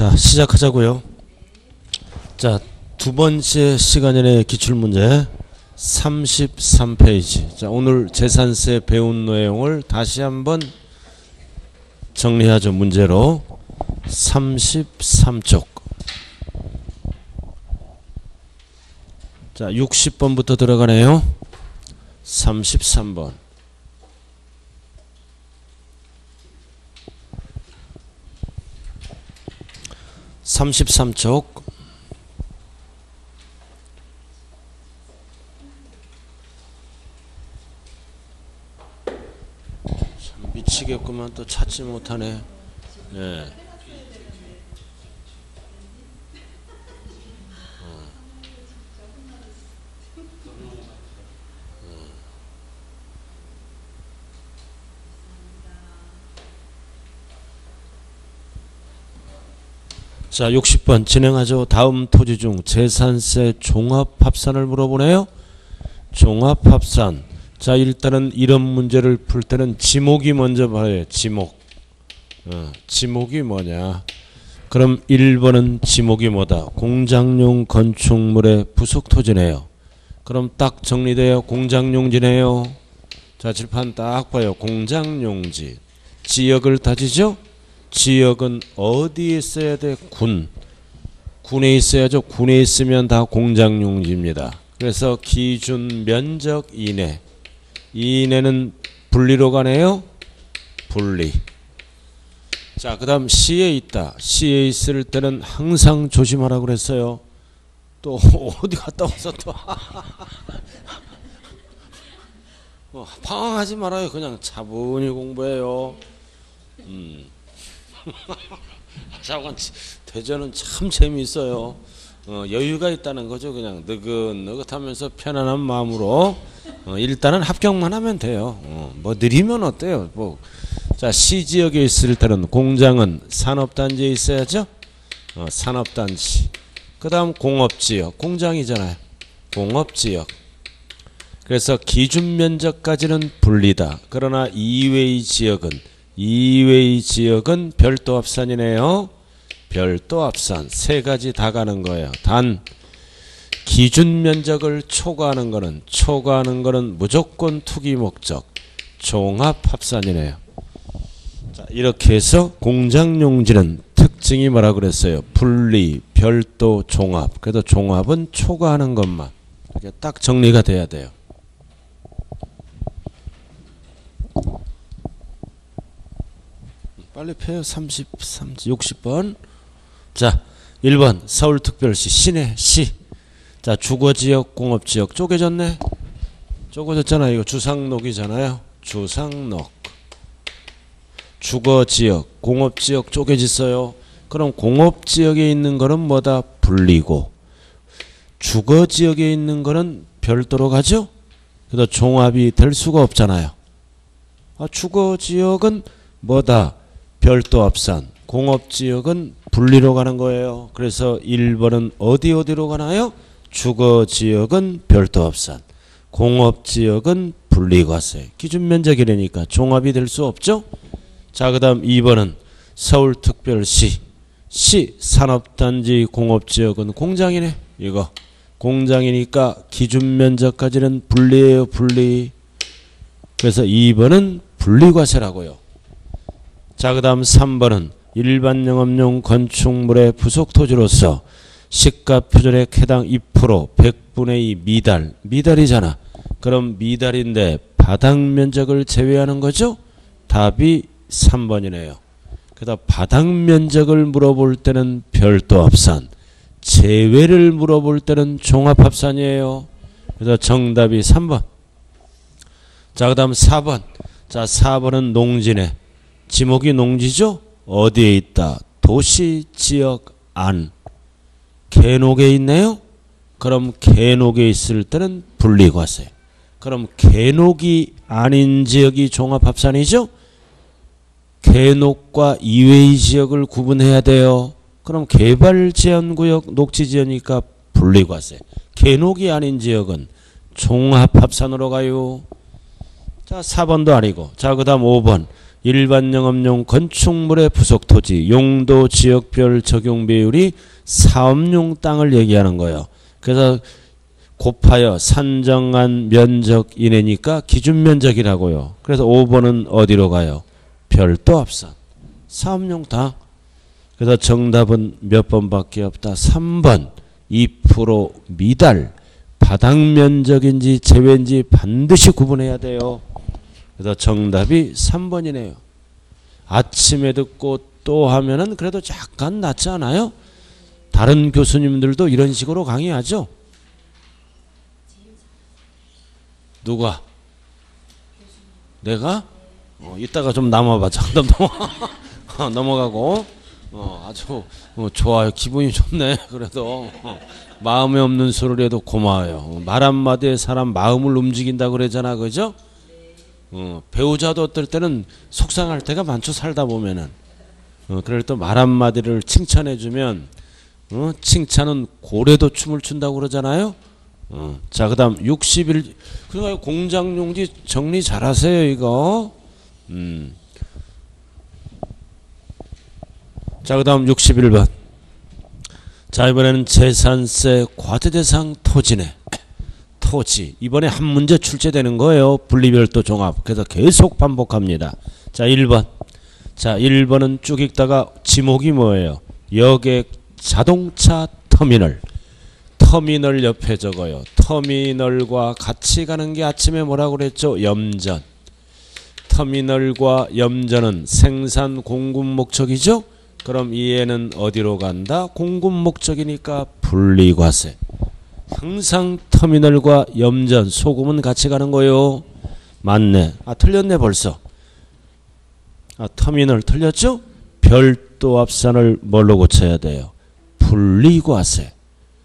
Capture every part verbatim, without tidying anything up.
자, 시작하자고요. 자, 두 번째 시간의 기출문제 삼십삼 페이지. 자, 오늘 재산세 배운 내용을 다시 한번 정리하죠. 문제로 삼십삼 쪽. 자, 육십 번부터 들어가네요. 삼십삼 번. 삼십삼 쪽. 참 미치겠구만. 또 찾지 못하네. 네. 자, 육십 번 진행하죠. 다음 토지 중 재산세 종합합산을 물어보네요. 종합합산. 자, 일단은 이런 문제를 풀 때는 지목이 먼저 봐요. 지목. 어, 지목이 뭐냐. 그럼 일 번은 지목이 뭐다. 공장용 건축물의 부속토지네요. 그럼 딱 정리돼요. 공장용지네요. 자, 칠판 딱 봐요. 공장용지. 지역을 따지죠. 지역은 어디에 있어야 돼? 군. 군에 있어야죠. 군에 있으면 다 공장용지입니다. 그래서 기준 면적 이내. 이내는 분리로 가네요. 분리. 자, 그 다음 시에 있다. 시에 있을 때는 항상 조심하라고 그랬어요. 또 어디 갔다 와서 또 어, 방황하지 말아요. 그냥 차분히 공부해요. 음. 자관 대전은 참 재미있어요. 어, 여유가 있다는 거죠. 그냥 느긋느긋하면서 편안한 마음으로 어, 일단은 합격만 하면 돼요. 어, 뭐 느리면 어때요? 뭐. 자, 시지역에 있을 때는 공장은 산업단지에 있어야죠. 어, 산업단지. 그 다음 공업지역. 공장이잖아요. 공업지역. 그래서 기준면적까지는 분리다. 그러나 이외의 지역은 이외의 지역은 별도 합산이네요. 별도 합산. 세 가지 다 가는 거예요. 단 기준 면적을 초과하는 거는 초과하는 거는 무조건 투기 목적 종합 합산이네요. 자, 이렇게 해서 공장용지는 특징이 뭐라 그랬어요? 분리, 별도, 종합. 그래도 종합은 초과하는 것만. 이렇게 딱 정리가 돼야 돼요. 빨리 펴요. 삼십삼, 육십 번. 자, 일 번 서울특별시 시내 시. 자, 주거지역 공업지역 쪼개졌네. 쪼개졌잖아. 이거 주상록이잖아요. 주상록. 주거지역 공업지역 쪼개졌어요. 그럼 공업지역에 있는 거는 뭐다? 분리고 주거지역에 있는 거는 별도로 가죠. 그래서 종합이 될 수가 없잖아요. 아, 주거지역은 뭐다? 별도 합산. 공업지역은 분리로 가는 거예요. 그래서 일 번은 어디 어디로 가나요? 주거지역은 별도 합산. 공업지역은 분리과세. 기준면적이라니까 종합이 될 수 없죠. 자, 그 다음 이 번은 서울특별시. 시 산업단지 공업지역은 공장이네. 이거 공장이니까 기준면적까지는 분리예요. 분리. 그래서 이 번은 분리과세라고요. 자, 그 다음 삼 번은 일반 영업용 건축물의 부속토지로서 시가 표준액 해당 이 퍼센트 백분의 이 미달. 미달이잖아. 그럼 미달인데 바닥 면적을 제외하는 거죠? 답이 삼 번이네요. 그다음 바닥 면적을 물어볼 때는 별도 합산. 제외를 물어볼 때는 종합 합산이에요. 그래서 정답이 삼 번. 자, 그 다음 사 번. 자, 사 번은 농지네. 지목이 농지죠? 어디에 있다? 도시 지역 안. 계록에 있네요? 그럼 계록에 있을 때는 분리과세. 그럼 계록이 아닌 지역이 종합합산이죠? 계록과 이외의 지역을 구분해야 돼요. 그럼 개발제한구역 녹지지역이니까 분리과세. 계록이 아닌 지역은 종합합산으로 가요. 자, 사 번도 아니고. 자, 그 다음 오 번. 일반 영업용 건축물의 부속 토지 용도 지역별 적용 비율이 사업용 땅을 얘기하는 거예요. 그래서 곱하여 산정한 면적 이내니까 기준 면적이라고요. 그래서 오 번은 어디로 가요? 별도 합산. 사업용 땅. 그래서 정답은 몇 번밖에 없다. 삼 번. 이 퍼센트 미달. 바닥 면적인지 제외인지 반드시 구분해야 돼요. 그래서 정답이 삼 번이네요. 아침에 듣고 또 하면은 그래도 약간 낫지 않아요? 다른 교수님들도 이런 식으로 강의하죠? 누가? 내가? 어, 이따가 좀 남아봐. 잠깐 넘어, 넘어가고. 어, 아주 어, 좋아요. 기분이 좋네. 그래도 어, 마음에 없는 소리를 해도 고마워요. 말 한마디에 사람 마음을 움직인다 그러잖아. 그죠? 어, 배우자도 어떨 때는 속상할 때가 많죠. 살다 보면은. 어, 그럴 때 말 한마디를 칭찬해주면 어, 칭찬은 고래도 춤을 춘다고 그러잖아요. 어, 자, 그 다음 육십일. 그러니까 공장용지 정리 잘하세요. 이거. 음. 자, 그 다음 육십일 번. 자, 이번에는 재산세 과세대상 토지네. 토지. 이번에 한 문제 출제되는 거예요. 분리별도 종합. 그래서 계속 반복합니다. 자, 일 번. 자, 일 번은 쭉 읽다가 지목이 뭐예요? 여객 자동차 터미널. 터미널 옆에 적어요. 터미널과 같이 가는 게 아침에 뭐라고 그랬죠? 염전. 터미널과 염전은 생산 공급 목적이죠? 그럼 이해는 어디로 간다? 공급 목적이니까 분리과세. 항상 터미널과 염전, 소금은 같이 가는 거요. 맞네. 아, 틀렸네 벌써. 아, 터미널 틀렸죠? 별도 합산을 뭘로 고쳐야 돼요? 분리과세.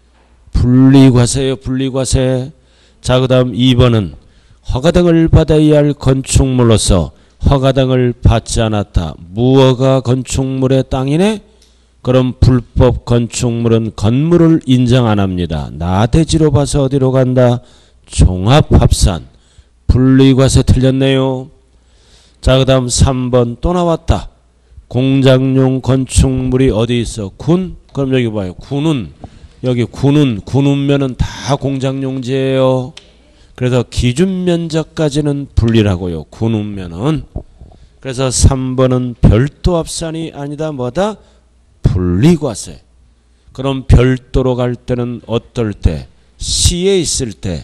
분리과세요. 분리과세. 자, 그 다음 이 번은 허가등을 받아야 할 건축물로서 허가등을 받지 않았다. 무허가 건축물의 땅이네? 그럼 불법 건축물은 건물을 인정 안 합니다. 나대지로 봐서 어디로 간다? 종합합산. 분리과세 틀렸네요. 자, 그 다음 삼 번 또 나왔다. 공장용 건축물이 어디 있어? 군? 그럼 여기 봐요. 군은 여기 군은 군은면은 다 공장용지예요. 그래서 기준 면적까지는 분리라고요. 군은면은. 그래서 삼 번은 별도 합산이 아니다. 뭐다? 분리과세. 그럼 별도로 갈 때는 어떨 때? 시에 있을 때.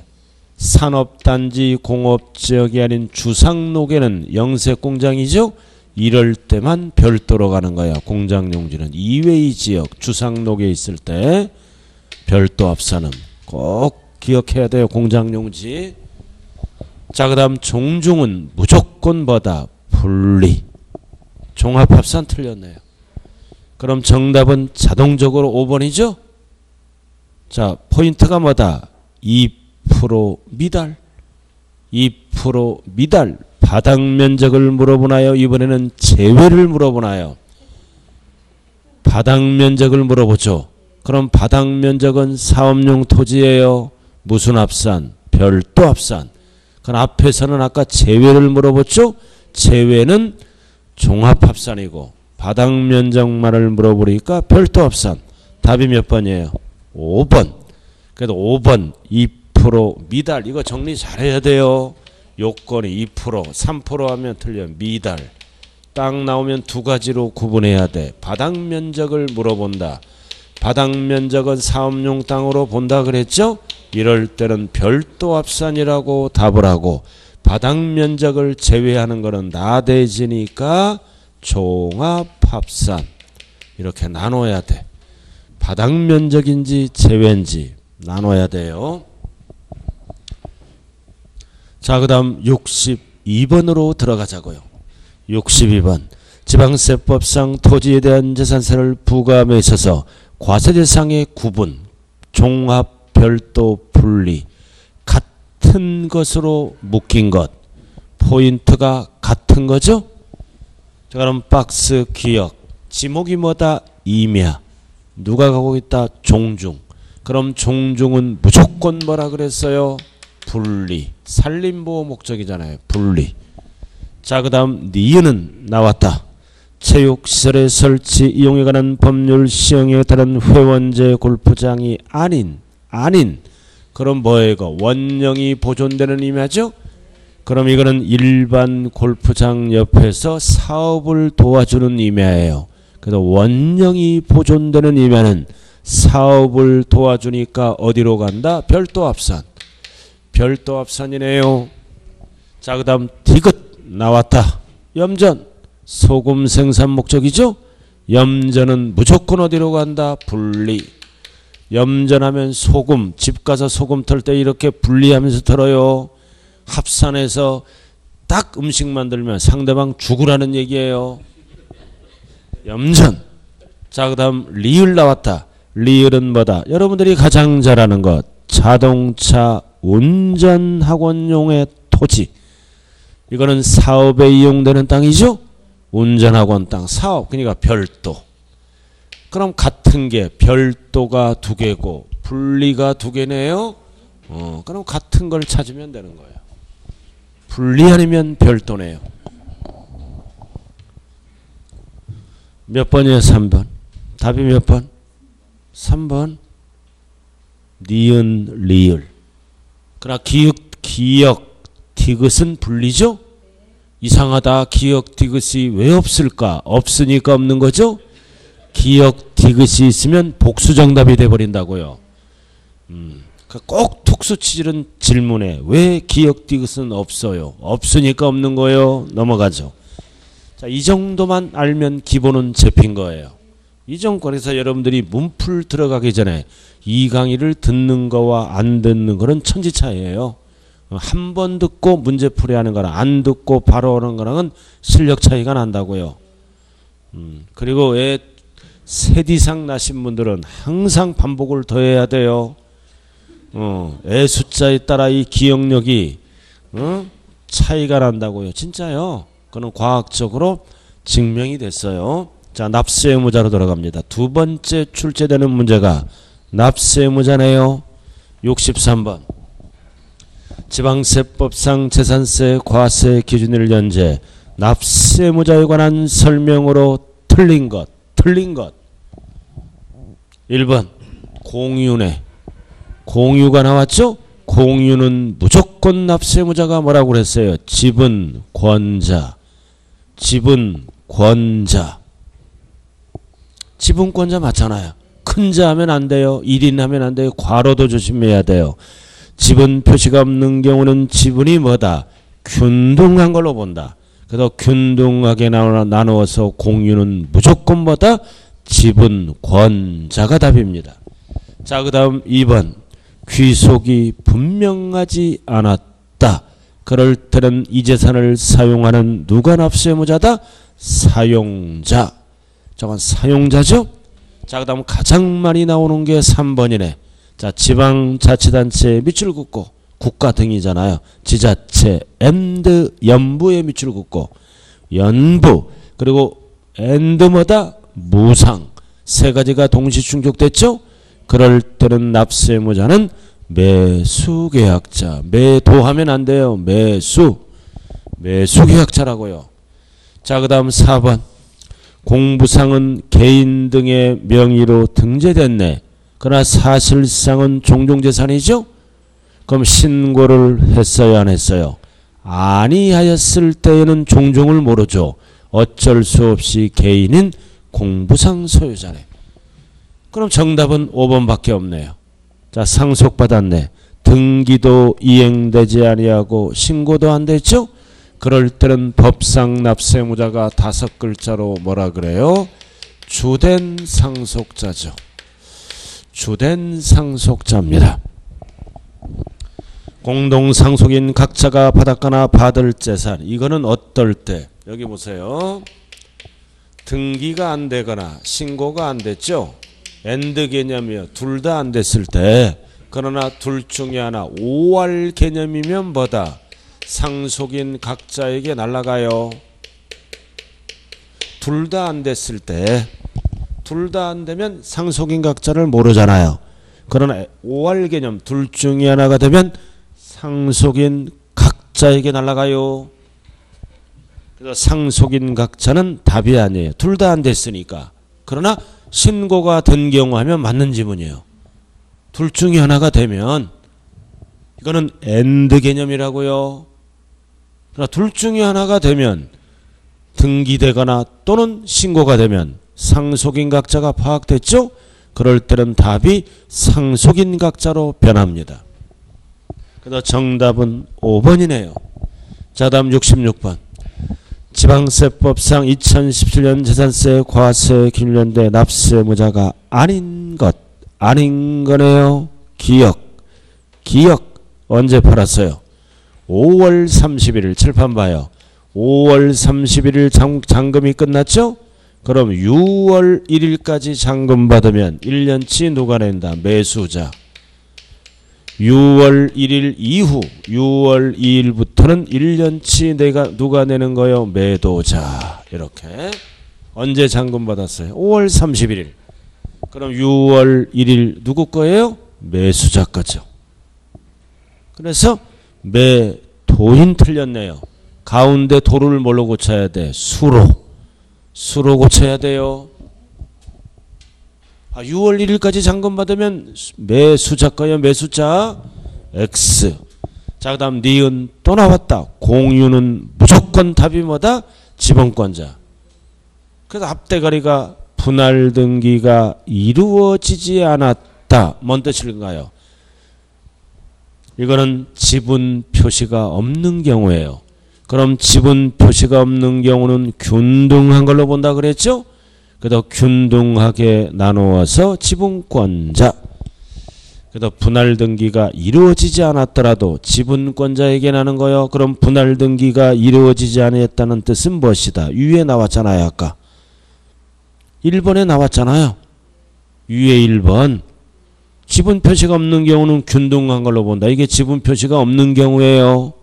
산업단지 공업지역이 아닌 주상록에는 영세공장이죠. 이럴 때만 별도로 가는 거야. 공장용지는 이외의 지역 주상록에 있을 때 별도 합산은 꼭 기억해야 돼요. 공장용지. 자, 그 다음 종중은 무조건 뭐다? 분리. 종합합산 틀렸네요. 그럼 정답은 자동적으로 오 번이죠? 자, 포인트가 뭐다? 이 퍼센트 미달. 이 퍼센트 미달. 바닥 면적을 물어보나요? 이번에는 제외를 물어보나요? 바닥 면적을 물어보죠. 그럼 바닥 면적은 사업용 토지예요. 무슨 합산? 별도 합산. 그럼 앞에서는 아까 제외를 물어봤죠? 제외는 종합합산이고 바닥 면적만을 물어보니까 별도 합산. 답이 몇 번이에요? 오 번. 그래도 오 번 이 퍼센트 미달. 이거 정리 잘해야 돼요. 요건이 이 퍼센트 삼 퍼센트 하면 틀려. 미달. 땅 나오면 두 가지로 구분해야 돼. 바닥 면적을 물어본다. 바닥 면적은 사업용 땅으로 본다 그랬죠? 이럴 때는 별도 합산이라고 답을 하고 바닥 면적을 제외하는 거는 나대지니까 종합합산. 이렇게 나눠야 돼. 바닥 면적인지 제외인지 나눠야 돼요. 자, 그 다음 육십이 번으로 들어가자고요. 육십이 번. 지방세법상 토지에 대한 재산세를 부과함에 있어서 과세대상의 구분, 종합, 별도, 분리 같은 것으로 묶인 것. 포인트가 같은 거죠? 자, 그럼 박스 기억. 지목이 뭐다? 임야. 누가 가고 있다? 종중. 그럼 종중은 무조건 뭐라 그랬어요? 분리. 산림보호 목적이잖아요. 분리. 자, 그 다음 니은은 나왔다. 체육시설의 설치 이용에 관한 법률 시행에 따른 회원제 골프장이 아닌 아닌 그럼 뭐예요? 이거 원령이 보존되는 의미하죠? 그럼 이거는 일반 골프장 옆에서 사업을 도와주는 의미예요. 그래서 원령이 보존되는 의미는 사업을 도와주니까 어디로 간다? 별도 합산. 별도 합산이네요. 자, 그 다음 디귿 나왔다. 염전. 소금 생산 목적이죠? 염전은 무조건 어디로 간다? 분리. 염전하면 소금. 집 가서 소금 털 때 이렇게 분리하면서 털어요. 합산해서 딱 음식 만들면 상대방 죽으라는 얘기예요. 염전. 자, 그 다음 리을 나왔다. 리을은 뭐다? 여러분들이 가장 잘 아는 것. 자동차 운전학원용의 토지. 이거는 사업에 이용되는 땅이죠? 운전학원 땅, 사업. 그러니까 별도. 그럼 같은 게 별도가 두 개고 분리가 두 개네요. 어, 그럼 같은 걸 찾으면 되는 거예요. 분리 아니면 별도네요. 몇 번이에요? 삼 번. 답이 몇 번? 삼 번. 니은, 리을. 그러나 기역, 기역, 디귿은 분리죠? 이상하다. 기역, 디귿이 왜 없을까? 없으니까 없는 거죠? 기역, 디귿이 있으면 복수 정답이 돼버린다고요. 음, 꼭 톡수 치는 질문에 왜 기역, 디귿은 없어요? 없으니까 없는 거예요. 넘어가죠. 자, 이 정도만 알면 기본은 잡힌 거예요. 이 정권에서 여러분들이 문풀 들어가기 전에 이 강의를 듣는 거와 안 듣는 거는 천지차이예요. 한 번 듣고 문제풀이 하는 거랑 안 듣고 바로 오는 거랑은 실력 차이가 난다고요. 음, 그리고 애 셋 이상 나신 분들은 항상 반복을 더 해야 돼요. 어, 애 숫자에 따라 이 기억력이 어? 차이가 난다고요. 진짜요. 그건 과학적으로 증명이 됐어요. 자, 납세의무자로 들어갑니다. 두 번째 출제되는 문제가 납세의무자네요. 육십삼 번. 지방세법상 재산세, 과세 기준일 연재 납세의무자에 관한 설명으로 틀린 것, 틀린 것. 일 번 공유네. 공유가 나왔죠? 공유는 무조건 납세의무자가 뭐라고 그랬어요? 지분 권자. 지분 권자. 지분권자 맞잖아요. 큰 자 하면 안 돼요. 일 인 하면 안 돼요. 괄호도 조심해야 돼요. 지분 표시가 없는 경우는 지분이 뭐다? 균등한 걸로 본다. 그래서 균등하게 나누어서 공유는 무조건 뭐다? 지분 권자가 답입니다. 자, 그 다음 이 번. 귀속이 분명하지 않았다. 그럴 때는 이 재산을 사용하는 누가 납세의무자다? 사용자. 저건 사용자죠? 자, 그 다음 가장 많이 나오는 게 삼 번이네. 자, 지방자치단체에 밑줄 긋고 국가 등이잖아요. 지자체, 앤드 연부에 밑줄 긋고 연부 그리고 앤드 뭐다? 무상. 세 가지가 동시 충족됐죠? 그럴 때는 납세의무자는 매수계약자. 매도하면 안 돼요. 매수. 매수계약자라고요. 자, 그 다음 사 번. 공부상은 개인 등의 명의로 등재됐네. 그러나 사실상은 종종재산이죠? 그럼 신고를 했어요, 안 했어요? 아니하였을 때에는 종종을 모르죠. 어쩔 수 없이 개인인 공부상 소유자네. 그럼 정답은 오 번밖에 없네요. 자, 상속받았네. 등기도 이행되지 아니하고 신고도 안 됐죠? 그럴 때는 법상 납세의무자가 다섯 글자로 뭐라 그래요? 주된 상속자죠. 주된 상속자입니다. 공동상속인 각자가 받았거나 받을 재산. 이거는 어떨 때? 여기 보세요. 등기가 안 되거나 신고가 안 됐죠? 앤드 개념이요. 둘 다 안 됐을 때. 그러나 둘 중에 하나 오알 개념이면 뭐다? 상속인 각자에게 날아가요. 둘 다 안 됐을 때. 둘 다 안 되면 상속인 각자를 모르잖아요. 그러나 오알 개념 둘 중에 하나가 되면 상속인 각자에게 날아가요. 그래서 상속인각자는 답이 아니에요. 둘 다 안 됐으니까. 그러나 신고가 된 경우 하면 맞는 지문이에요. 둘 중에 하나가 되면 이거는 엔드 개념이라고요. 그러나 둘 중에 하나가 되면 등기되거나 또는 신고가 되면 상속인각자가 파악됐죠? 그럴 때는 답이 상속인각자로 변합니다. 그래서 정답은 오 번이네요. 자, 다음 육십육 번. 지방세법상 이천십칠 년 재산세 과세 기준연대 납세무자가 아닌 것, 아닌 거네요. 기억, 기억 언제 팔았어요? 오월 삼십일 칠판 봐요. 오월 삼십일 장, 잔금이 끝났죠? 그럼 유월 일일까지 잔금 받으면 일 년치 누가 낸다? 매수자. 유월 일일 이후 유월 이일부터는 일 년치 내가 누가 내는 거요? 매도자. 이렇게. 언제 잔금 받았어요? 오월 삼십일. 그럼 유월 일일 누구 거예요? 매수자 거죠. 그래서 매도인 틀렸네요. 가운데 도를 뭘로 고쳐야 돼? 수로. 수로 고쳐야 돼요. 아, 유월 일일까지 잔금 받으면 매수자 거예요. 매수자 X. 자, 그 다음 니은 또 나왔다. 공유는 무조건 답이 뭐다? 지번권자. 그래서 앞대가리가 분할 등기가 이루어지지 않았다. 뭔 뜻일까요? 이거는 지분 표시가 없는 경우예요. 그럼 지분 표시가 없는 경우는 균등한 걸로 본다 그랬죠? 그래서 균등하게 나누어서 지분권자. 그래서 분할 등기가 이루어지지 않았더라도 지분권자에게 나는 거요. 그럼 분할 등기가 이루어지지 않았다는 뜻은 무엇이다? 위에 나왔잖아요. 아까 일 번에 나왔잖아요. 위에 일 번. 지분 표시가 없는 경우는 균등한 걸로 본다. 이게 지분 표시가 없는 경우예요.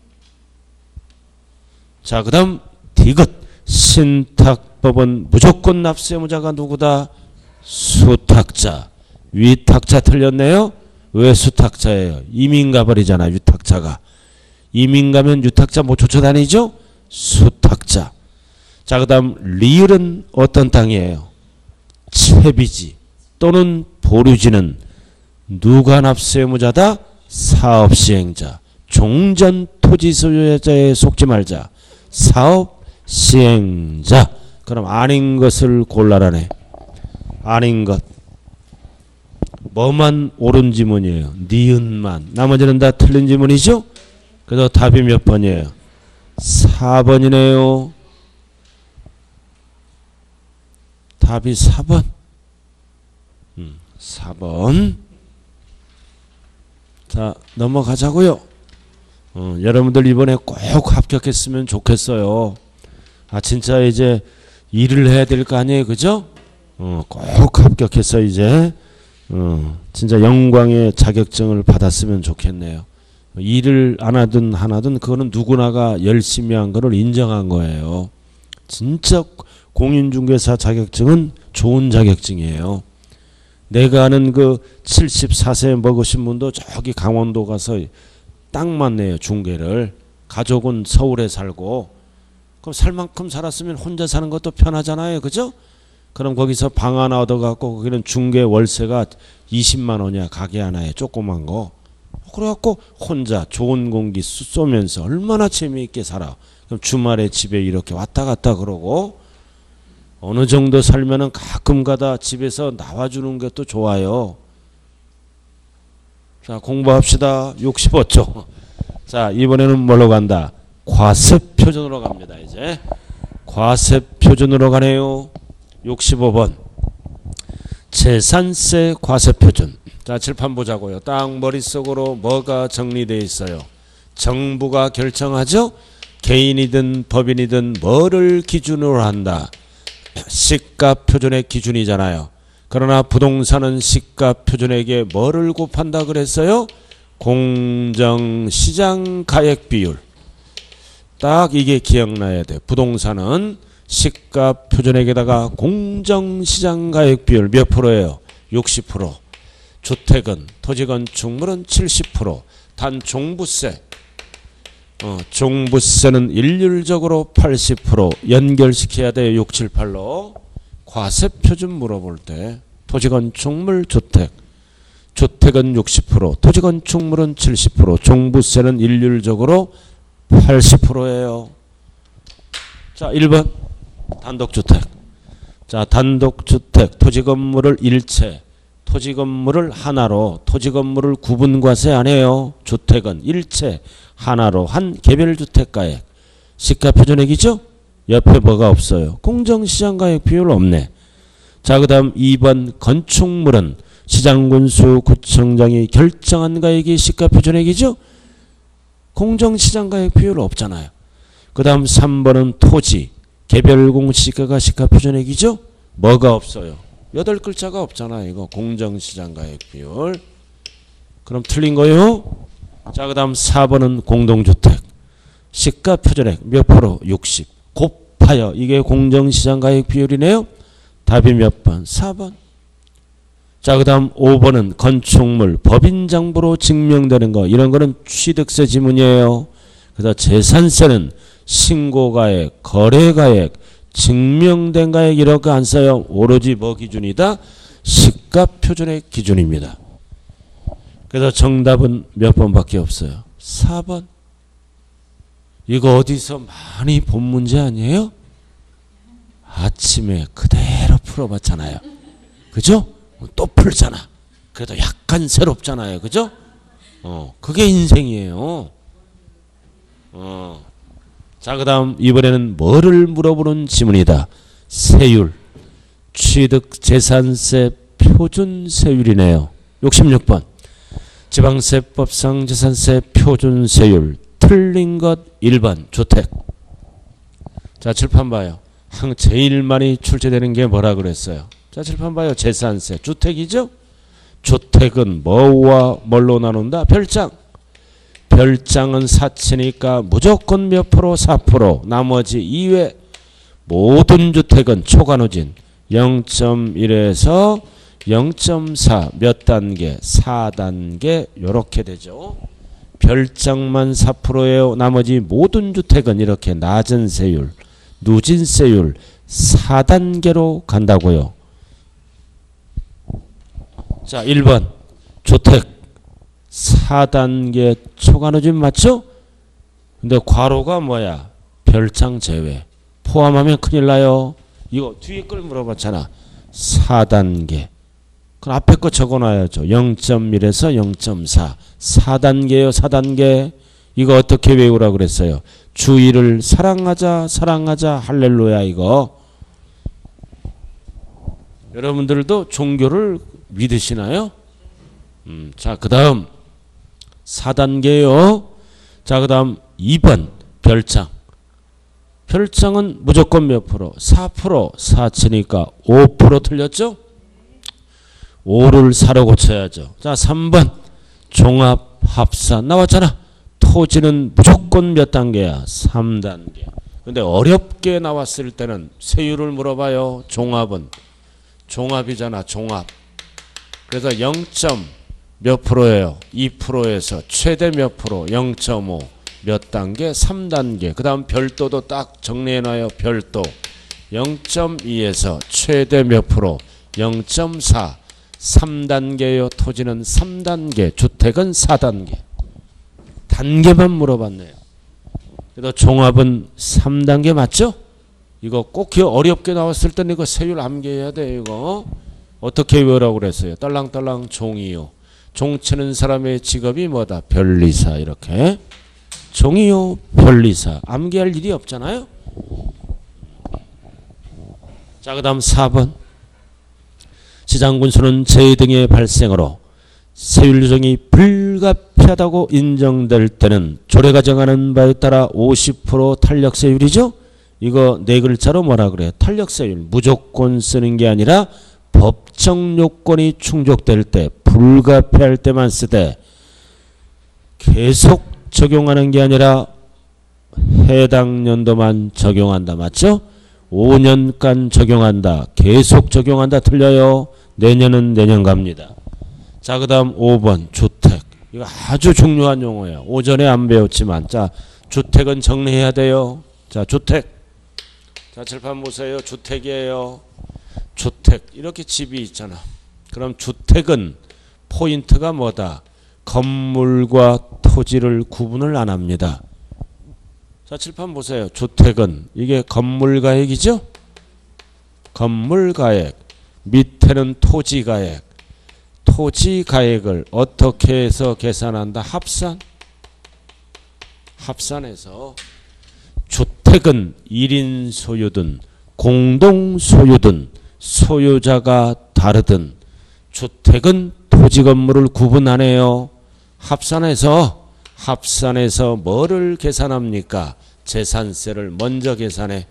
자, 그 다음 디귿. 신탁법은 무조건 납세무자가 누구다? 수탁자. 위탁자 틀렸네요. 왜 수탁자예요? 이민 가버리잖아. 위탁자가. 이민 가면 유탁자 못 쫓아다니죠? 수탁자. 자, 그 다음 리을은 어떤 땅이에요? 채비지 또는 보류지는 누가 납세무자다? 사업시행자. 종전토지소유자에 속지 말자. 사업시행자. 그럼 아닌 것을 골라라네. 아닌 것. 뭐만 옳은 지문이에요? 니은만. 나머지는 다 틀린 지문이죠? 그래서 답이 몇 번이에요? 사 번이네요. 답이 사 번. 음, 사 번. 자, 넘어가자고요. 어, 여러분들 이번에 꼭 합격했으면 좋겠어요. 아, 진짜 이제 일을 해야 될 거 아니에요, 그죠? 어, 꼭 합격해서 이제 어, 진짜 영광의 자격증을 받았으면 좋겠네요. 일을 안 하든 하나든 그거는 누구나가 열심히 한 거를 인정한 거예요. 진짜 공인중개사 자격증은 좋은 자격증이에요. 내가 아는 그 칠십사 세 먹으신 분도 저기 강원도 가서 땅만 내요. 중개를. 가족은 서울에 살고. 그럼 살 만큼 살았으면 혼자 사는 것도 편하잖아요. 그죠? 그럼 거기서 방 하나 얻어갖고 거기는 중개 월세가 이십만 원이야. 가게 하나에 조그만 거. 그래갖고 혼자 좋은 공기 쏘면서 얼마나 재미있게 살아. 그럼 주말에 집에 이렇게 왔다 갔다 그러고 어느 정도 살면은 가끔 가다 집에서 나와주는 것도 좋아요. 자, 공부합시다. 육십오 쪽. 자, 이번에는 뭘로 간다? 과세표준으로 갑니다. 이제 과세표준으로 가네요. 육십오 번. 재산세 과세표준. 자, 칠판 보자고요. 딱 머릿속으로 뭐가 정리되어 있어요? 정부가 결정하죠? 개인이든 법인이든 뭐를 기준으로 한다? 시가표준의 기준이잖아요. 그러나 부동산은 시가표준에게 뭐를 곱한다 그랬어요? 공정시장 가액비율. 딱 이게 기억나야 돼. 부동산은 시가표준액에다가 공정시장 가액비율 몇 프로예요? 육십 퍼센트. 주택은 토지건축물은 칠십 퍼센트. 단 종부세. 어, 종부세는 일률적으로 팔십 퍼센트 연결시켜야 돼요. 육, 칠, 팔로. 과세표준 물어볼 때 토지건축물 주택. 주택은 육십 퍼센트 토지건축물은 칠십 퍼센트 종부세는 일률적으로 팔십 퍼센트예요. 자, 일 번 단독주택. 자, 단독주택 토지건물을 일체 토지건물을 하나로 토지건물을 구분과세 안 해요. 주택은 일체 하나로 한 개별주택가액 시가표준액이죠. 옆에 뭐가 없어요. 공정시장가액 비율 없네. 자, 그 다음 이 번 건축물은 시장군수 구청장이 결정한 가액이 시가표준액이죠. 공정시장가액 비율 없잖아요. 그 다음 삼 번은 토지 개별공시가가 시가표준액이죠. 뭐가 없어요. 여덟 글자가 없잖아요. 이거 공정시장가액 비율. 그럼 틀린 거요. 자, 그 다음 사 번은 공동주택 시가표준액 몇 프로? 육십. 곱하여 이게 공정시장가액 비율이네요. 답이 몇 번? 사 번. 자, 그 다음 오 번은 건축물 법인장부로 증명되는 거. 이런 거는 취득세 지문이에요. 그래서 재산세는 신고가액, 거래가액, 증명된 가액 이렇게 안 써요. 오로지 뭐 기준이다? 시가표준액 기준입니다. 그래서 정답은 몇 번밖에 없어요. 사 번. 이거 어디서 많이 본 문제 아니에요? 아침에 그대로 풀어봤잖아요. 그죠? 또 풀잖아. 그래도 약간 새롭잖아요. 그죠? 어, 그게 인생이에요. 어. 자, 그 다음 이번에는 뭐를 물어보는 지문이다. 세율. 취득재산세 표준세율이네요. 육십육 번. 지방세법상 재산세 표준세율. 틀린 것 일 번. 주택. 자, 칠판 봐요. 제일 많이 출제되는 게 뭐라 그랬어요? 자, 칠판 봐요. 재산세. 주택이죠? 주택은 뭐와 뭘로 나눈다? 별장. 별장은 사치니까 무조건 몇 프로? 사 퍼센트. 나머지 이외 모든 주택은 초과누진 영 점 일에서 영 점 사 몇 단계? 사 단계 요렇게 되죠. 별장만 사 퍼센트예요. 나머지 모든 주택은 이렇게 낮은 세율, 누진세율 사 단계로 간다고요. 자, 일 번 주택 사 단계 초과누진 맞죠? 근데 괄호가 뭐야? 별장 제외. 포함하면 큰일 나요. 이거 뒤에 걸 물어봤잖아. 사 단계. 그럼 앞에 거 적어놔야죠. 영 점 일에서 영 점 사. 사 단계요. 사 단계. 이거 어떻게 외우라 그랬어요? 주의를 사랑하자 사랑하자 할렐루야 이거. 여러분들도 종교를 믿으시나요? 음, 자, 그 다음 사 단계요. 자, 그 다음 이 번 별장. 별장은 무조건 몇 프로? 사 퍼센트. 사치니까 오 퍼센트 틀렸죠? 오를 사로 고쳐야죠. 자, 삼 번 종합 합산 나왔잖아. 토지는 무조건 몇 단계야? 삼 단계. 근데 어렵게 나왔을 때는 세율을 물어봐요. 종합은 종합이잖아. 종합. 그래서 영. 몇 프로예요? 이 퍼센트에서 최대 몇 프로? 영 점 오. 몇 단계? 삼 단계. 그 다음 별도도 딱 정리해놔요. 별도. 영 점 이에서 최대 몇 프로? 영 점 사. 삼 단계요. 토지는 삼 단계. 주택은 사 단계. 단계만 물어봤네요. 그래도 종합은 삼 단계 맞죠? 이거 꼭 기억 어렵게 나왔을 때는 이거 세율 암기해야 돼. 이거 어떻게 외우라고 그랬어요? 딸랑딸랑 종이요. 종 치는 사람의 직업이 뭐다? 변리사. 이렇게 종이요 변리사. 암기할 일이 없잖아요. 자, 그 다음 사 번 시장군수는 재해 등의 발생으로 세율 조정이 불가피하다고 인정될 때는 조례가 정하는 바에 따라 오십 퍼센트 탄력세율이죠. 이거 네 글자로 뭐라 그래요? 탄력세율. 무조건 쓰는 게 아니라 법정 요건이 충족될 때, 불가피할 때만 쓰되 계속 적용하는 게 아니라 해당 연도만 적용한다. 맞죠? 오 년간 적용한다. 계속 적용한다. 틀려요. 내년은 내년 갑니다. 자, 그 다음 오 번 주택. 이거 아주 중요한 용어예요. 오전에 안 배웠지만. 자, 주택은 정리해야 돼요. 자, 주택. 자, 칠판 보세요. 주택이에요. 주택. 이렇게 집이 있잖아. 그럼 주택은 포인트가 뭐다? 건물과 토지를 구분을 안 합니다. 자, 칠판 보세요. 주택은 이게 건물가액이죠? 건물가액. 밑에는 토지가액. 토지가액을 어떻게 해서 계산한다? 합산. 합산해서 주택은 일 인 소유든 공동 소유든 소유자가 다르든 주택은 토지 건물을 구분 안 해요. 합산해서 합산해서 뭐를 계산합니까? 재산세를 먼저 계산해.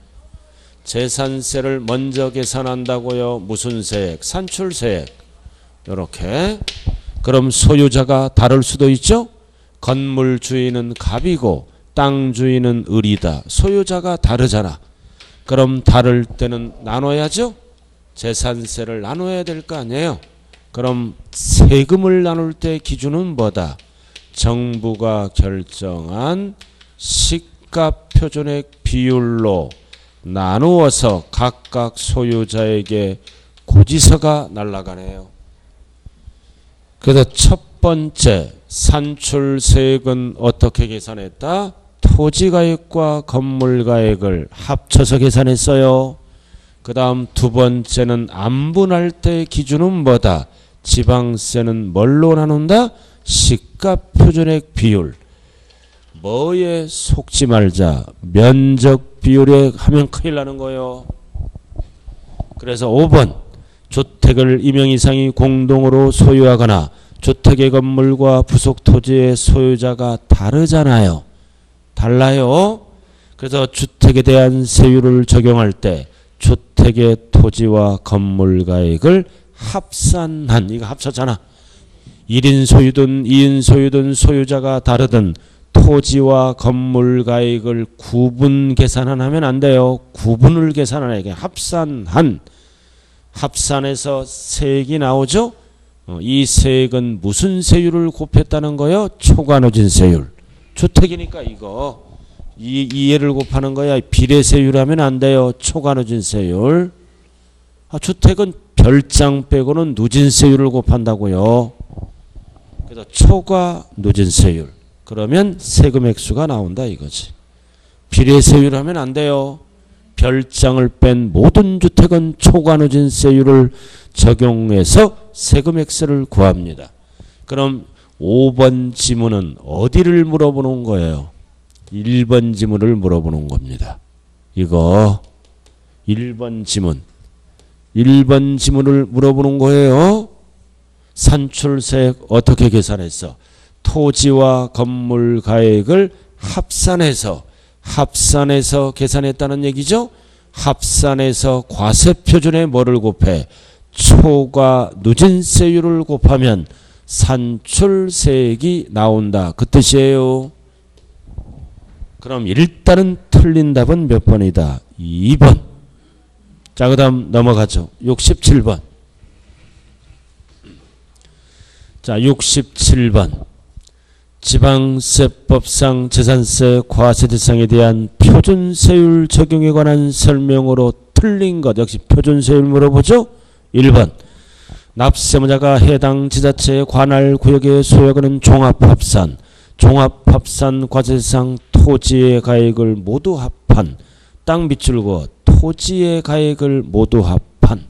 재산세를 먼저 계산한다고요. 무슨 세액? 산출세액. 요렇게. 그럼 소유자가 다를 수도 있죠? 건물 주인은 갑이고 땅 주인은 을이다. 소유자가 다르잖아. 그럼 다를 때는 나눠야죠? 재산세를 나눠야 될 거 아니에요? 그럼 세금을 나눌 때 기준은 뭐다? 정부가 결정한 시가 표준액 비율로 나누어서 각각 소유자에게 고지서가 날아가네요. 그래서 첫 번째 산출세액은 어떻게 계산했다? 토지가액과 건물가액을 합쳐서 계산했어요. 그 다음 두 번째는 안분할 때 기준은 뭐다? 지방세는 뭘로 나눈다? 시가표준액 비율. 뭐에 속지 말자. 면적 비율에 하면 큰일 나는 거예요. 그래서 오 번 주택을 이 명 이상이 공동으로 소유하거나 주택의 건물과 부속 토지의 소유자가 다르잖아요. 달라요. 그래서 주택에 대한 세율을 적용할 때 주택의 토지와 건물가액을 합산한, 이거 합쳤잖아. 일 인 소유든 이 인 소유든 소유자가 다르든 토지와 건물가액을 구분 계산하면 안 돼요. 구분을 계산하는 게 합산한. 합산해서 세액이 나오죠. 어, 이 세액은 무슨 세율을 곱했다는 거요? 초과누진세율. 주택이니까 이거 이, 이해를 곱하는 거야. 비례세율 하면 안 돼요. 초과누진세율. 아, 주택은 별장 빼고는 누진세율을 곱한다고요. 그래서 초과누진세율. 그러면 세금 액수가 나온다 이거지. 비례세율 하면 안 돼요. 별장을 뺀 모든 주택은 초과누진세율을 적용해서 세금 액수를 구합니다. 그럼 오 번 지문은 어디를 물어보는 거예요? 일 번 지문을 물어보는 겁니다. 이거 일 번 지문. 일 번 지문을 물어보는 거예요. 산출세액 어떻게 계산했어? 토지와 건물 가액을 합산해서 합산해서 계산했다는 얘기죠. 합산해서 과세표준에 뭐를 곱해? 초과 누진세율을 곱하면 산출세액이 나온다. 그 뜻이에요. 그럼 일단은 틀린 답은 몇 번이다? 이 번. 자, 그 다음 넘어가죠. 육십칠 번. 자, 육십칠 번. 지방세법상 재산세 과세 대상에 대한 표준세율 적용에 관한 설명으로 틀린 것. 역시 표준세율 물어보죠. 일 번. 납세무자가 해당 지자체의 관할 구역에 소유하는 종합합산, 종합합산 과세상 토지의 가액을 모두 합한, 땅 밑줄 그어 토지의 가액을 모두 합한.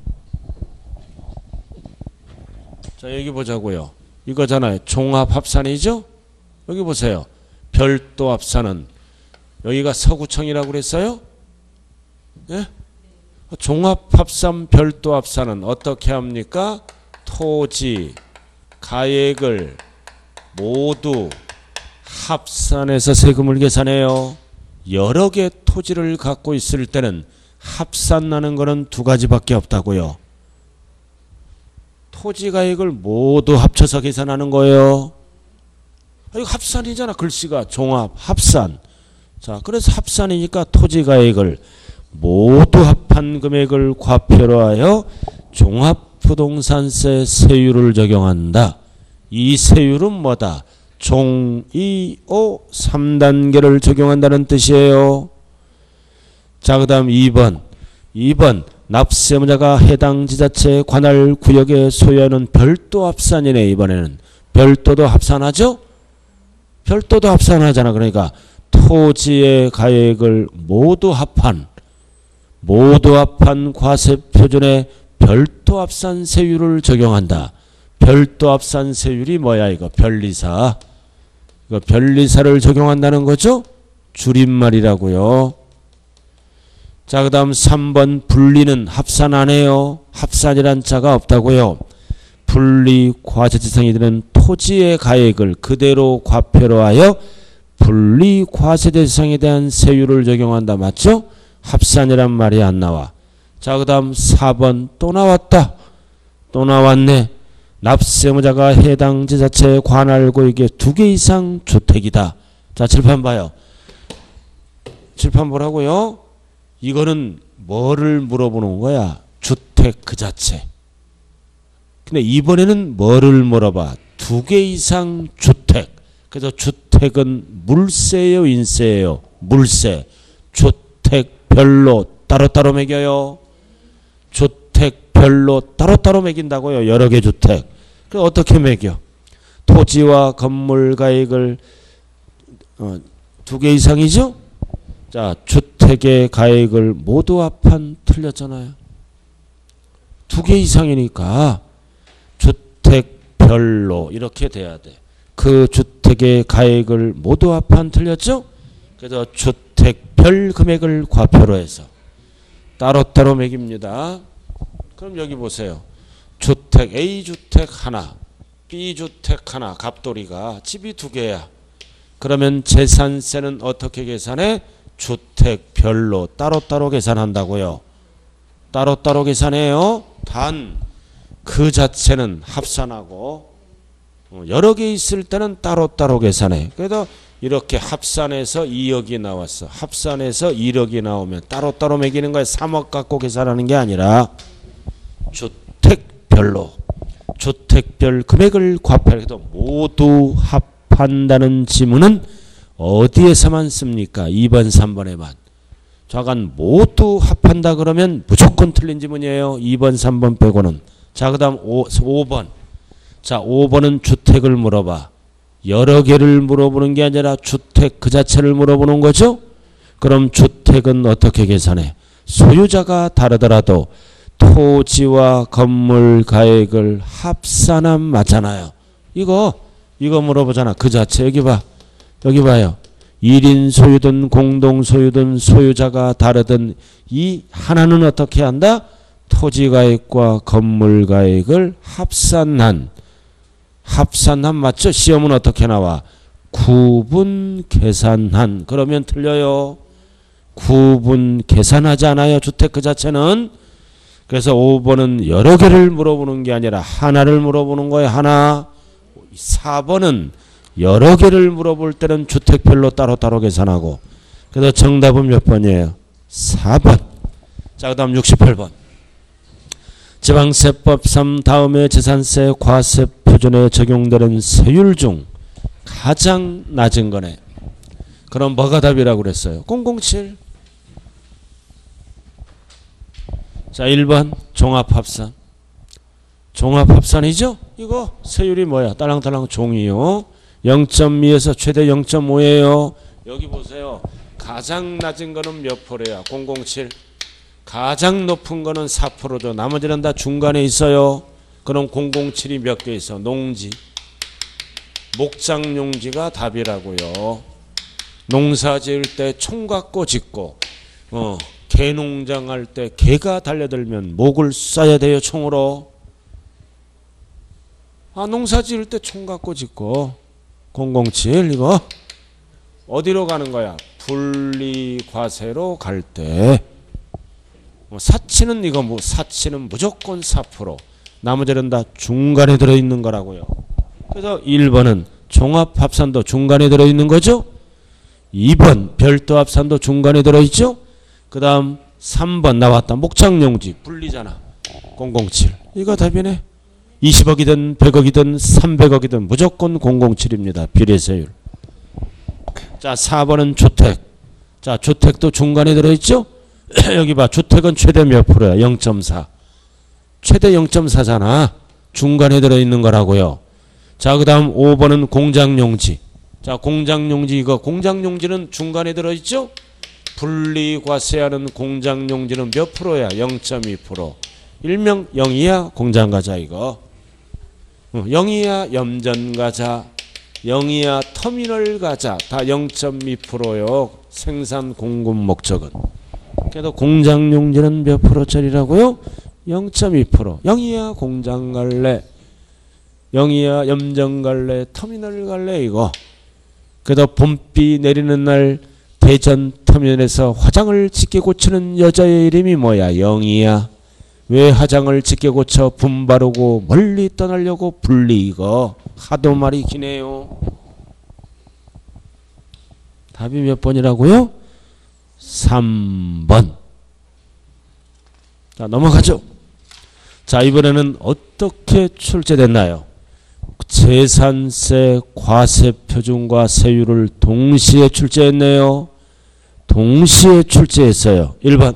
자, 여기 보자고요. 이거잖아요. 종합합산이죠. 여기 보세요. 별도 합산은 여기가 서구청이라고 그랬어요? 예? 종합합산 별도 합산은 어떻게 합니까? 토지 가액을 모두 합산해서 세금을 계산해요. 여러 개 토지를 갖고 있을 때는 합산하는 거는 두 가지밖에 없다고요. 토지 가액을 모두 합쳐서 계산하는 거예요. 이거 합산이잖아. 글씨가 종합, 합산. 자, 그래서 합산이니까 토지 가액을 모두 합한 금액을 과표로 하여 종합부동산세 세율을 적용한다. 이 세율은 뭐다? 종, 이, 오 삼 단계를 적용한다는 뜻이에요. 자, 그 다음 이 번. 이 번 납세무자가 해당 지자체 관할 구역에 소유하는 별도 합산이네. 이번에는 별도도 합산하죠? 별도도 합산하잖아. 그러니까 토지의 가액을 모두 합한 모두 합한 과세표준에 별도 합산 세율을 적용한다. 별도 합산 세율이 뭐야 이거? 변리사. 이거 변리사를 적용한다는 거죠? 줄임말이라고요. 자, 그 다음 삼 번 분리는 합산 안 해요. 합산이란 자가 없다고요. 분리 과세대상이 되는 토지의 가액을 그대로 과표로 하여 분리 과세대상에 대한 세율을 적용한다. 맞죠? 합산이란 말이 안 나와. 자, 그 다음 사 번 또 나왔다. 또 나왔네. 납세무자가 해당 지자체 관할구역에 두 개 이상 주택이다. 자, 칠판 봐요. 칠판 보라고요. 이거는 뭐를 물어보는 거야? 주택 그 자체. 근데 이번에는 뭐를 물어봐? 두 개 이상 주택. 그래서 주택은 물세예요, 인세예요? 물세. 주택별로 따로따로 매겨요. 주택별로 따로따로 매긴다고요. 여러 개 주택. 그럼 어떻게 매겨? 토지와 건물 가액을 어, 두 개 이상이죠? 자, 주택의 가액을 모두 합한 틀렸잖아요. 두 개 이상이니까 주택별로 이렇게 돼야 돼. 그 주택의 가액을 모두 합한 틀렸죠? 그래서 주택별 금액을 과표로 해서 따로따로 매깁니다. 그럼 여기 보세요. 주택 A주택 하나, B주택 하나, 갑돌이가 집이 두 개야. 그러면 재산세는 어떻게 계산해? 주택별로 따로따로 계산한다고요. 따로따로 계산해요. 단 그 자체는 합산하고 여러 개 있을 때는 따로따로 계산해. 그래서 이렇게 합산해서 이억이 나왔어. 합산해서 일억이 나오면 따로따로 매기는 거야. 삼억 갖고 계산하는 게 아니라 주택별로 주택별 금액을 과표해서 모두 합한다는 지문은 어디에서만 씁니까? 이 번, 삼 번에만. 좌간 모두 합한다 그러면 무조건 틀린 지문이에요. 이 번, 삼 번 빼고는. 자, 그 다음 오 번. 자, 오 번은 주택을 물어봐. 여러 개를 물어보는 게 아니라 주택 그 자체를 물어보는 거죠? 그럼 주택은 어떻게 계산해? 소유자가 다르더라도 토지와 건물 가액을 합산하면 맞잖아요. 이거, 이거 물어보잖아. 그 자체. 여기 봐. 여기 봐요. 일 인 소유든 공동 소유든 소유자가 다르든 이 하나는 어떻게 한다? 토지 가액과 건물 가액을 합산한 합산한 맞죠? 시험은 어떻게 나와? 구분 계산한. 그러면 틀려요. 구분 계산하지 않아요. 주택 그 자체는. 그래서 오 번은 여러 개를 물어보는 게 아니라 하나를 물어보는 거예요. 하나. 사 번은 여러 개를 물어볼 때는 주택별로 따로따로 계산하고. 그래서 정답은 몇 번이에요? 사 번. 자, 그 다음 육십팔 번. 지방세법 삼 다음에 재산세 과세 표준에 적용되는 세율 중 가장 낮은 거네. 그럼 뭐가 답이라고 그랬어요? 공공칠. 자, 일 번 종합합산. 종합합산이죠? 이거 세율이 뭐야? 딸랑딸랑 종이요. 영 점 이에서 최대 영 점 오예요. 여기 보세요. 가장 낮은 거는 몇 프로야? 공공칠. 가장 높은 거는 사 퍼센트죠. 나머지는 다 중간에 있어요. 그럼 공공칠이 몇 개 있어? 농지. 목장용지가 답이라고요. 농사 지을 때 총 갖고 짓고 어, 개농장 할 때 개가 달려들면 목을 쏴야 돼요. 총으로. 아, 농사 지을 때 총 갖고 짓고 공공칠 이거 어디로 가는 거야? 분리과세로 갈 때. 사치는 이거 뭐 사치는 무조건 사 퍼센트. 나머지는 다 중간에 들어있는 거라고요. 그래서 일 번은 종합합산도 중간에 들어있는 거죠. 이 번 별도 합산도 중간에 들어있죠. 그 다음 삼 번 나왔다. 목장용지 분리잖아. 공공칠. 이거 답이네. 이십억이든 백억이든 삼백억이든 무조건 공공칠입니다. 비례세율. 자, 사 번은 주택. 자, 주택도 중간에 들어있죠? 여기 봐. 주택은 최대 몇 프로야? 영 점 사. 최대 영 점 사잖아. 중간에 들어있는 거라고요. 자, 그 다음 오 번은 공장용지. 자, 공장용지 이거 공장용지는 중간에 들어있죠? 분리과세하는 공장용지는 몇 프로야? 영 점 이 퍼센트. 일명 영이야 공장가자 이거. 영이야 염전가자. 영이야 터미널 가자. 다 영 점 이 퍼센트요. 생산 공급 목적은. 그래도 공장용지는 몇 프로짜리라고요? 영 점 이 퍼센트. 영이야 공장 갈래. 영이야 염전 갈래. 터미널 갈래 이거. 그래도 봄비 내리는 날 대전 터미널에서 화장을 짙게 고치는 여자의 이름이 뭐야? 영이야. 왜 화장을 짙게 고쳐 분 바르고 멀리 떠나려고 분리 이거. 하도 말이 기네요. 답이 몇 번이라고요? 삼 번. 자, 넘어가죠. 자, 이번에는 어떻게 출제됐나요? 재산세 과세표준과 세율을 동시에 출제했네요. 동시에 출제했어요. 일 번.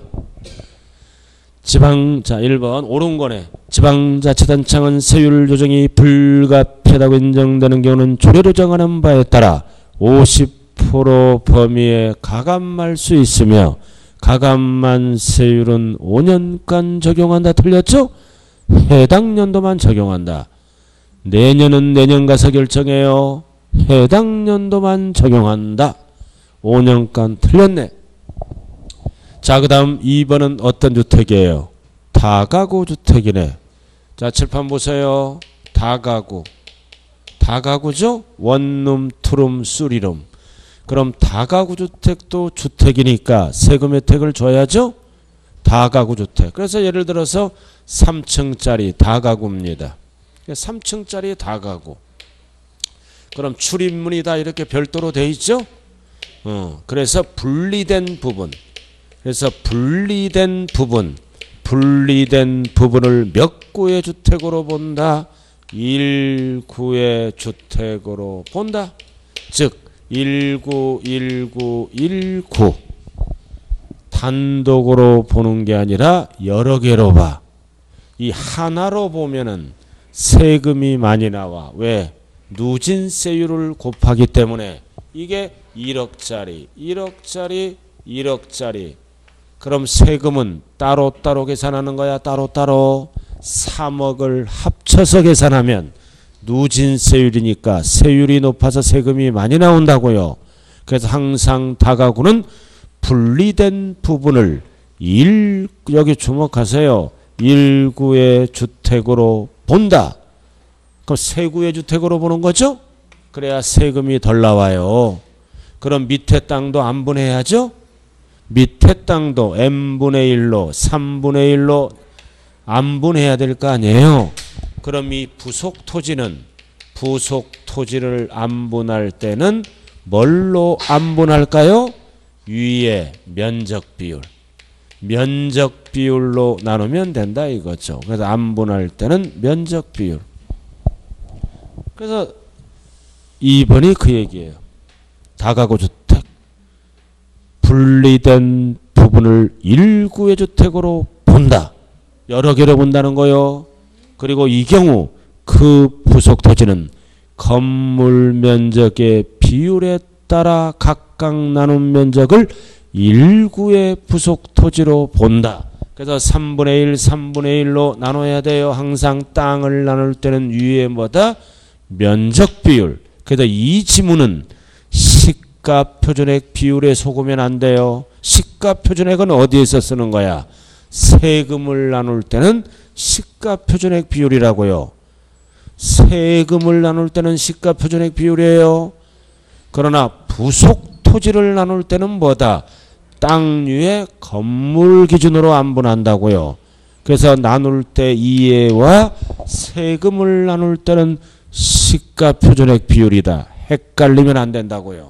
지방, 자, 일 번. 옳은 거네. 지방자치단체는 세율 조정이 불가피하다고 인정되는 경우는 조례로 정하는 바에 따라 오십 퍼센트 범위에 가감할 수 있으며 가감한 세율은 오 년간 적용한다. 틀렸죠? 해당 연도만 적용한다. 내년은 내년 가서 결정해요. 해당 연도만 적용한다. 오 년간 틀렸네. 자, 그 다음 이 번은 어떤 주택이에요? 다가구 주택이네. 자, 칠판 보세요. 다가구. 다가구죠? 원룸, 투룸, 쓰리룸. 그럼 다가구 주택도 주택이니까 세금 혜택을 줘야죠? 다가구 주택. 그래서 예를 들어서 삼 층짜리 다가구입니다. 삼 층짜리 다가구. 그럼 출입문이 다 이렇게 별도로 돼 있죠? 어, 그래서 분리된 부분. 그래서 분리된 부분. 분리된 부분을 몇 구의 주택으로 본다? 일 구의 주택으로 본다. 즉 일 구, 일 구, 일 구. 단독으로 보는 게 아니라 여러 개로 봐. 이 하나로 보면은 세금이 많이 나와. 왜? 누진세율을 곱하기 때문에. 이게 일억짜리, 일억짜리, 일억짜리. 그럼 세금은 따로따로 계산하는 거야. 따로따로. 삼억을 합쳐서 계산하면 누진세율이니까 세율이 높아서 세금이 많이 나온다고요. 그래서 항상 다가구는 분리된 부분을 일, 여기 주목하세요. 일 구의 주택으로 본다. 그럼 세 구의 주택으로 보는 거죠? 그래야 세금이 덜 나와요. 그럼 밑에 땅도 안분해야죠? 밑에 땅도 n분의 일로 삼분의 일로 안분해야 될 거 아니에요. 그럼 이 부속 토지는 부속 토지를 안분할 때는 뭘로 안분할까요? 위에 면적 비율. 면적 비율로 나누면 된다 이거죠. 그래서 안분할 때는 면적 비율. 그래서 이 번이 그 얘기예요. 다가구 주택. 분리된 부분을 일 구의 주택으로 본다. 여러 개로 본다는 거요. 그리고 이 경우 그 부속 토지는 건물 면적의 비율에 따라 각각 나눈 면적을 일 구의 부속 토지로 본다. 그래서 삼분의 일, 삼분의 일로 나눠야 돼요. 항상 땅을 나눌 때는 위에 뭐다? 면적 비율. 그래서 이 지문은 시가 표준액 비율에 속으면 안 돼요. 시가 표준액은 어디에서 쓰는 거야? 세금을 나눌 때는 시가 표준액 비율이라고요. 세금을 나눌 때는 시가 표준액 비율이에요. 그러나 부속 토지를 나눌 때는 뭐다? 땅류의 건물 기준으로 안분한다고요. 그래서 나눌 때 이해와 세금을 나눌 때는 시가 표준액 비율이다. 헷갈리면 안 된다고요.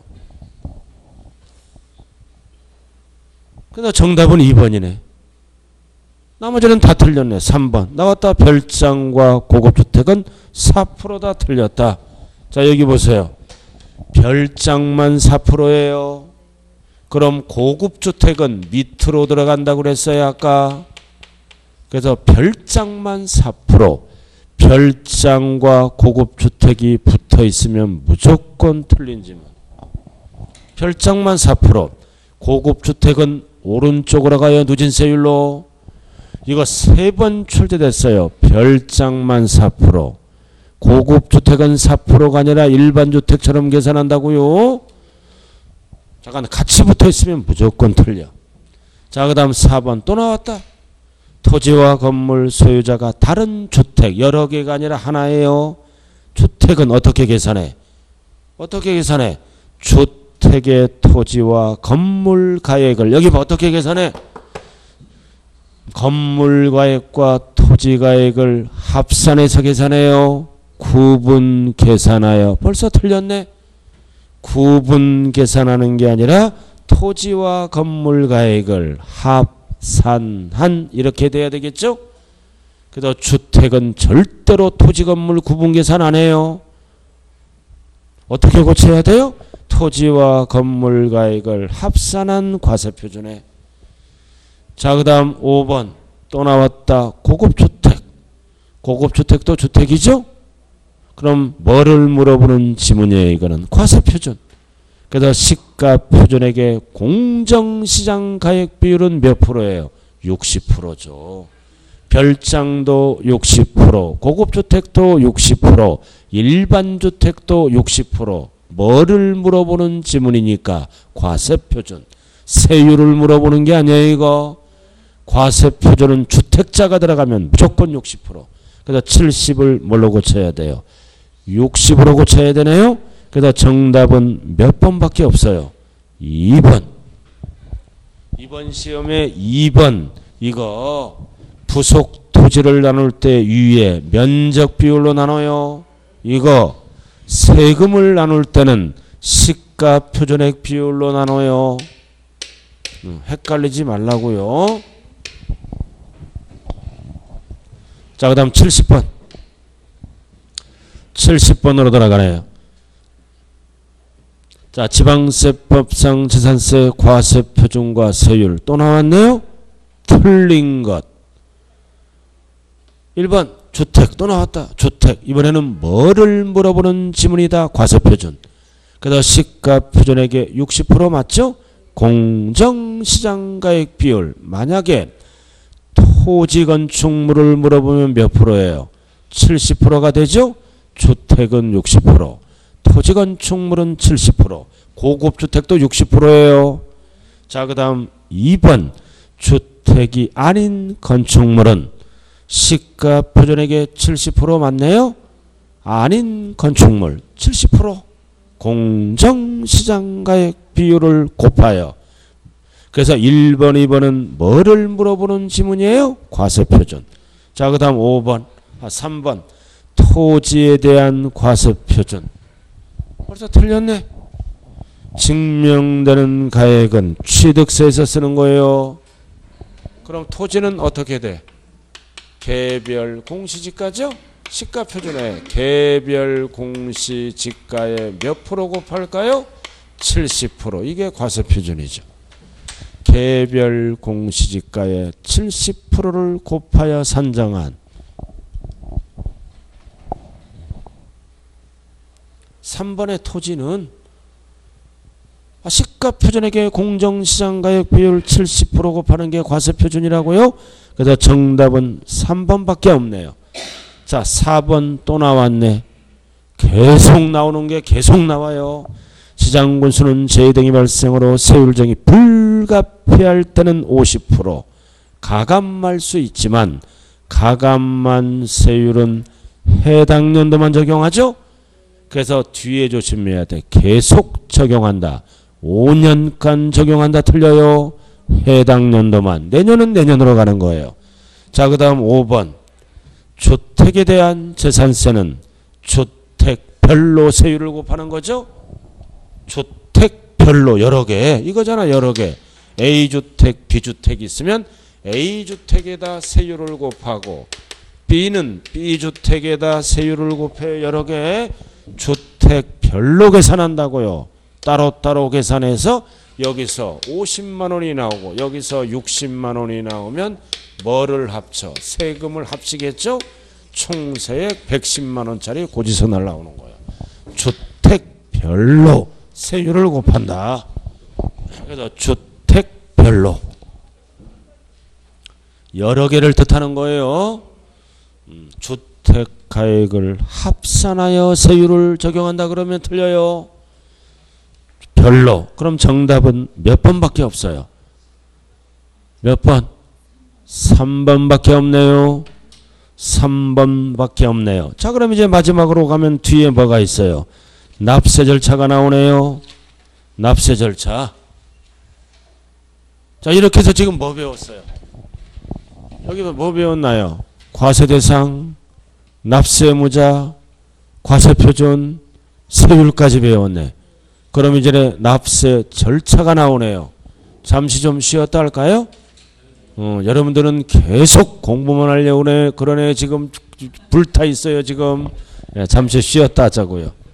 그래서 정답은 이 번이네. 나머지는 다 틀렸네. 삼 번 나왔다. 별장과 고급주택은 사 퍼센트 다 틀렸다. 자, 여기 보세요. 별장만 사 퍼센트예요. 그럼 고급주택은 밑으로 들어간다고 그랬어요 아까. 그래서 별장만 사 퍼센트, 별장과 고급주택이 붙어 있으면 무조건 틀린 지문. 별장만 사 퍼센트, 고급주택은 오른쪽으로 가요. 누진세율로. 이거 세 번 출제됐어요. 별장만 사 퍼센트, 고급주택은 사 퍼센트가 아니라 일반주택처럼 계산한다고요. 잠깐 같이 붙어 있으면 무조건 틀려. 자, 그 다음 사 번 또 나왔다. 토지와 건물 소유자가 다른 주택, 여러 개가 아니라 하나예요. 주택은 어떻게 계산해? 어떻게 계산해? 주택의 토지와 건물 가액을 여기 봐. 어떻게 계산해? 건물 가액과 토지 가액을 합산해서 계산해요. 구분 계산하여. 벌써 틀렸네. 구분 계산하는 게 아니라 토지와 건물 가액을 합산한 이렇게 돼야 되겠죠? 그래서 주택은 절대로 토지 건물 구분 계산 안 해요. 어떻게 고쳐야 돼요? 토지와 건물 가액을 합산한 과세표준에. 자, 그 다음 오 번 또 나왔다. 고급주택. 고급주택도 주택이죠? 그럼 뭐를 물어보는 지문이에요? 이거는 과세표준. 그래서 시가표준액의 공정시장 가액 비율은 몇 프로예요? 육십 퍼센트죠. 별장도 육십 퍼센트, 고급주택도 육십 퍼센트, 일반주택도 육십 퍼센트. 뭐를 물어보는 지문이니까 과세표준. 세율을 물어보는 게 아니에요 이거. 과세표준은 주택자가 들어가면 무조건 육십 퍼센트. 그래서 칠십을 뭘로 고쳐야 돼요? 육십으로 고쳐야 되네요. 그래서 정답은 몇 번밖에 없어요? 이 번. 이번 시험에 이 번. 이거 부속 토지를 나눌 때 위에 면적 비율로 나눠요. 이거 세금을 나눌 때는 시가표준액 비율로 나눠요. 헷갈리지 말라고요. 자, 그 다음 칠십 번. 칠십 번으로 돌아가네요. 자, 지방세법상 재산세 과세표준과 세율 또 나왔네요. 틀린 것. 일 번 주택 또 나왔다. 주택. 이번에는 뭐를 물어보는 지문이다. 과세표준. 그래서 시가표준액의 육십 퍼센트 맞죠? 공정시장가액 비율. 만약에 토지건축물을 물어보면 몇 프로예요? 칠십 퍼센트가 되죠? 주택은 육십 퍼센트. 토지건축물은 칠십 퍼센트. 고급주택도 육십 퍼센트예요. 자, 그 다음 이 번 주택이 아닌 건축물은 시가표준액의 칠십 퍼센트 맞네요? 아닌 건축물 칠십 퍼센트. 공정시장가액 비율을 곱하여. 그래서 일 번, 이 번은 뭐를 물어보는 지문이에요? 과세표준. 자, 그 다음 오 번, 아, 삼 번 토지에 대한 과세표준. 벌써 틀렸네. 증명되는 가액은 취득세에서 쓰는 거예요. 그럼 토지는 어떻게 돼? 개별 공시지가죠? 시가표준에 개별 공시지가에 몇 프로 곱할까요? 칠십 퍼센트. 이게 과세표준이죠. 개별 공시지가에 칠십 퍼센트를 곱하여 산정한 삼 번의 토지는 시가표준액의 공정시장가액 비율 칠십 퍼센트 곱하는 게 과세표준이라고요. 그래서 정답은 삼 번밖에 없네요. 자, 사 번 또 나왔네. 계속 나오는 게 계속 나와요. 시장군수는 재해 등이 발생으로 세율정이 불가피할 때는 오십 퍼센트 가감할 수 있지만 가감한 세율은 해당 연도만 적용하죠. 그래서 뒤에 조심해야 돼. 계속 적용한다. 오 년간 적용한다. 틀려요. 해당 연도만. 내년은 내년으로 가는 거예요. 자, 그 다음 오 번 주택에 대한 재산세는 주택별로 세율을 곱하는 거죠. 주택별로 여러 개 이거잖아. 여러 개 A주택 B주택이 있으면 A주택에다 세율을 곱하고 B는 B주택에다 세율을 곱해 여러 개 주택별로 계산한다고요. 따로따로 계산해서 여기서 오십만 원이 나오고 여기서 육십만 원이 나오면 뭐를 합쳐? 세금을 합치겠죠? 총세액 백십만 원짜리 고지서 날라오는 거예요. 주택별로 세율을 곱한다. 그래서 주택별로 여러 개를 뜻하는 거예요. 음, 주택가액을 합산하여 세율을 적용한다 그러면 틀려요. 별로. 그럼 정답은 몇 번밖에 없어요? 몇 번? 삼 번밖에 없네요. 삼 번밖에 없네요. 자, 그럼 이제 마지막으로 가면 뒤에 뭐가 있어요? 납세 절차가 나오네요. 납세 절차. 자, 이렇게 해서 지금 뭐 배웠어요? 여기서 뭐 배웠나요? 과세대상, 납세무자, 과세표준, 세율까지 배웠네. 그럼 이제 납세 절차가 나오네요. 잠시 좀 쉬었다 할까요? 어, 여러분들은 계속 공부만 하려고 그러네. 그러네. 지금 불타 있어요. 지금. 예, 잠시 쉬었다 하자고요.